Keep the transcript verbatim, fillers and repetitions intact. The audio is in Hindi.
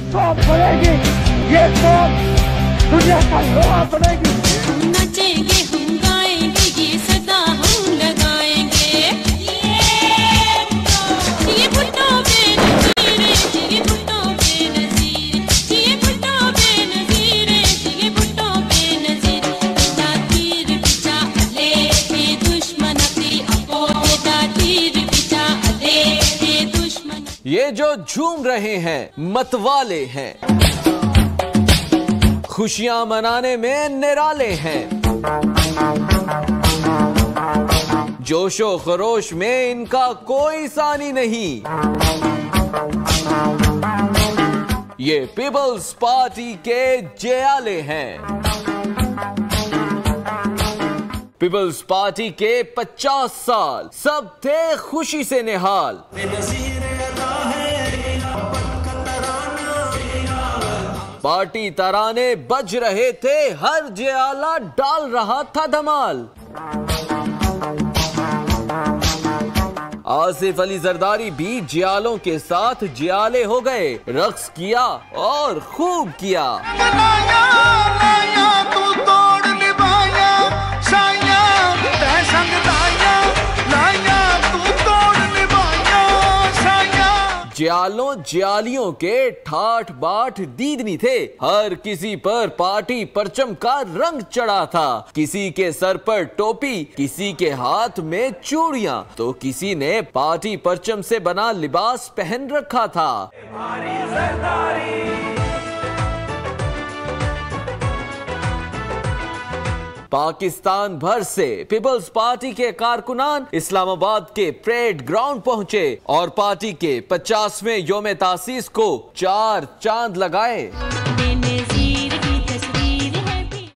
कौम बनेगी, ये कौम दुनिया का लोहा बनेगी। नचेंगे हम गाएंगे ये सदा हम लगाएंगे। ये भुट्टो बेनज़ीर, ये भुट्टो बेनज़ीर, ये भुट्टो बेनज़ीर, ये भुट्टो बेनज़ीर। बेटा तीर बिचा अले ये दुश्मन की अपो, बेटा तीर बिचा अले ये दुश्मन। ये जो झूम रहे हैं मतवाले हैं, खुशियां मनाने में निराले हैं, जोशो खरोश में इनका कोई सानी नहीं। ये पीपल्स पार्टी के जयाले हैं। पीपल्स पार्टी के पचास साल सब थे खुशी से निहाल। पार्टी तराने बज रहे थे, हर जयाला डाल रहा था धमाल। आसिफ अली जरदारी भी जियालों के साथ जियाले हो गए, रक्स किया और खूब किया। लाया, लाया, तू तोड़ निभाया, साया, तै संग दाया, लाया, तू तोड़ निभाया, साया। जियालों जियालियों के ठाठ बाट दीदनी थे, हर किसी पर पार्टी परचम का रंग चढ़ा था। किसी के सर पर टोपी, किसी के हाथ में चूड़ियां, तो किसी ने पार्टी परचम से बना लिबास पहन रखा था। पाकिस्तान भर से पीपल्स पार्टी के कारकुनान इस्लामाबाद के परेड ग्राउंड पहुंचे और पार्टी के पचासवें योम ए तासीस को चार चांद लगाए।